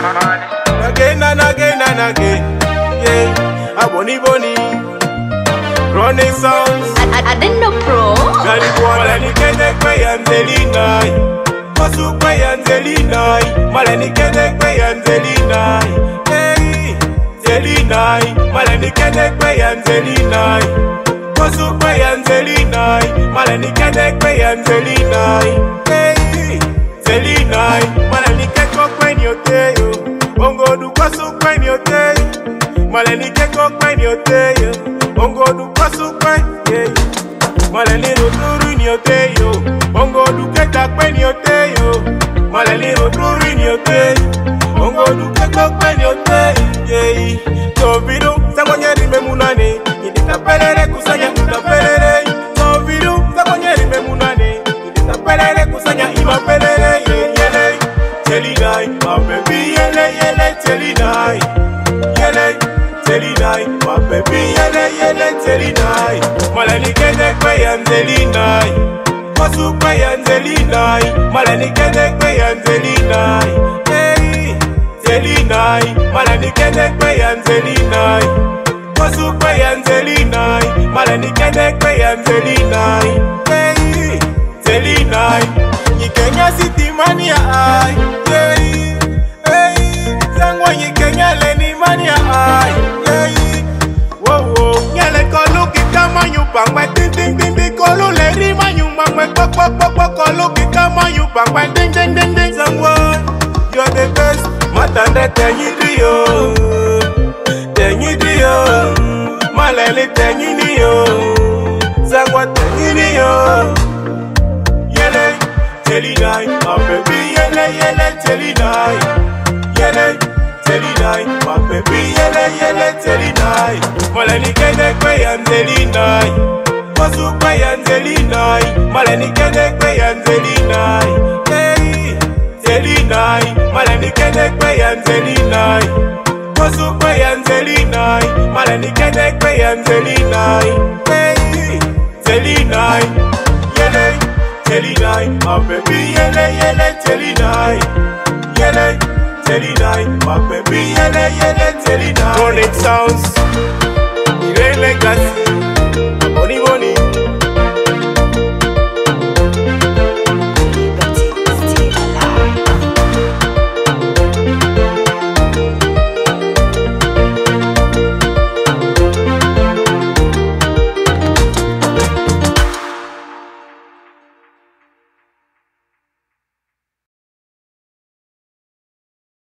Again and again and again. Yeah, a boni boni. Running sounds. I didn't know pro. Malani kende kwe Angelina. Kosu kwe Angelina. Malani kende kwe Angelina. Hey, Angelina. Malani kende kwe Angelina. Kosu kwe Angelina. Malani kende kwe Angelina. Hey, Angelina. Malani keko kwe nyoteyo. Ongo du kosu kwe nyoteyo. Malani keko kwe nyoteyo. Ongo du kosu kwe. Malani roturu nyoteyo. Ongo du keta kwe nyoteyo. Malani roturu nyoteyo. Ongo du keko kwe nyoteyo. Toviru sakonyeri memunane. Nidita pelere kusanya utapelere. Toviru sakonyeri memunane. Nidita pelere kusanya ima pelere. Yele, Angelina, my baby. Yele, Angelina. Yele, Angelina, my baby. Yele, Angelina. Malani kende kwe Angelina. Kosu kwe Angelina. Malani kende kwe Angelina. Hey, Angelina. Malani kende kwe Angelina. Kosu kwe Angelina. Malani kende kwe Angelina. Hey, Angelina. Nyikenya city mania ai. Hey, zangwa nyikenya leni mania ai. Wow, nyele kolu kikama nyupangwe ting ting ting ting kolu leri manyumangwe pok pok pok pok kolu kikama nyupangwe ting ting ting ting. Zangwa, you're the best. Matande tenyidio, malele tenyidio. Zangwa tenyidio. Yele, Angelina, my baby. Yele, Angelina. Yele, Angelina, my baby. Yele, Angelina. Malani kende kwe Angelina. Kosu kwe Angelina. Malani kende kwe Angelina. Hey, Angelina. Malani kende kwe Angelina. Kosu kwe Angelina. Malani kende kwe Angelina. Hey, Angelina. Yele, Angelina, my baby. Yele, Angelina. Yele, Angelina, my baby. Yele, Angelina. Chronic sounds. Legacy.